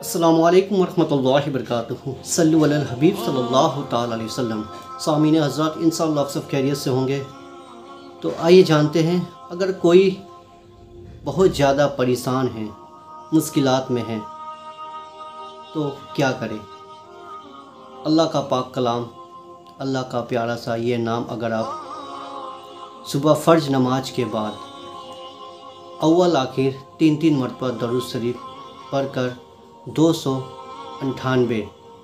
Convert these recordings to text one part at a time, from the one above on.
अस्सलामु अलैकुम वरहमतुल्लाहि वबरकातुहू। सल्लु अलल हबीब सल्लल्लाहु ताला अलैहि वसल्लम। सामीन हज़रात, इंशाअल्लाह आप सब खैरियत से होंगे। तो आइए जानते हैं, अगर कोई बहुत ज़्यादा परेशान है, मुश्किलात में है, तो क्या करे। अल्लाह का पाक कलाम, अल्लाह का प्यारा सा ये नाम अगर आप सुबह फ़र्ज नमाज के बाद अव्वल आखिर 3 मरतबा दरूद शरीफ पढ़कर 298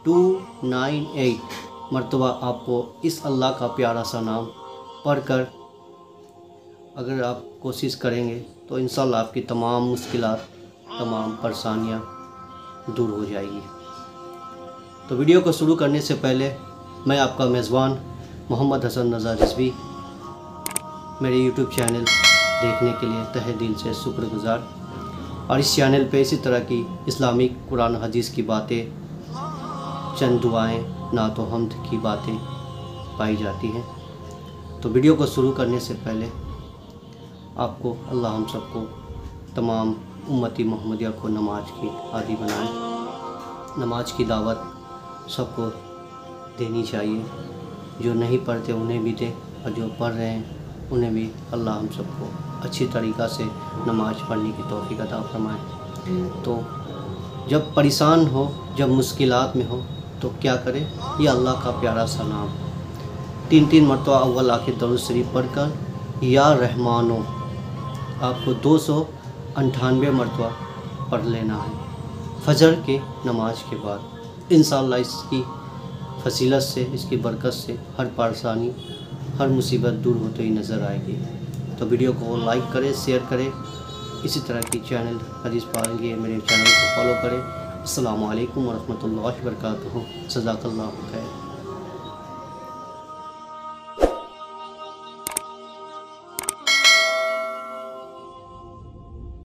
मरतबा आपको इस अल्लाह का प्यारा सा नाम पढ़कर अगर आप कोशिश करेंगे तो इंशाअल्लाह आपकी तमाम मुश्किलात, तमाम परेशानियां दूर हो जाएगी। तो वीडियो को शुरू करने से पहले मैं आपका मेज़बान मोहम्मद हसन रज़ा रिज़वी मेरे यूट्यूब चैनल देखने के लिए तहे दिल से शुक्रगुज़ार। और इस चैनल पे इसी तरह की इस्लामिक कुरान हदीस की बातें, चंद दुआएं, नातो हम्द की बातें पाई जाती हैं। तो वीडियो को शुरू करने से पहले आपको अल्लाह हम सबको, तमाम उम्मती मोहम्मदिया को नमाज की आदी बनाए। नमाज की दावत सबको देनी चाहिए। जो नहीं पढ़ते उन्हें भी दे, और जो पढ़ रहे हैं उन्हें भी अल्लाह हम सबको अच्छी तरीक़ा से नमाज पढ़ने की तौफ़ीक़ अता फ़रमाए। तो जब परेशान हो, जब मुश्किलात में हो, तो क्या करें। ये अल्लाह का प्यारा सा नाम 3 मरतबा अव्वल आखिर दरूद शरीफ पढ़कर या रहमानो आपको 298 मरतबा पढ़ लेना है फ़जर के नमाज के बाद। इंशाअल्लाह इसकी फसीलत से, इसकी बरकत से हर परेशानी, हर मुसीबत दूर होते ही नज़र आएगी। तो वीडियो को लाइक करें, शेयर करें। इसी तरह की चैनल हदीस पाएंगे मेरे चैनल को फॉलो करें। अस्सलामु अलैकुम वरहमतुल्लाहि वबरकातुहू। जज़ाकल्लाहु खैर।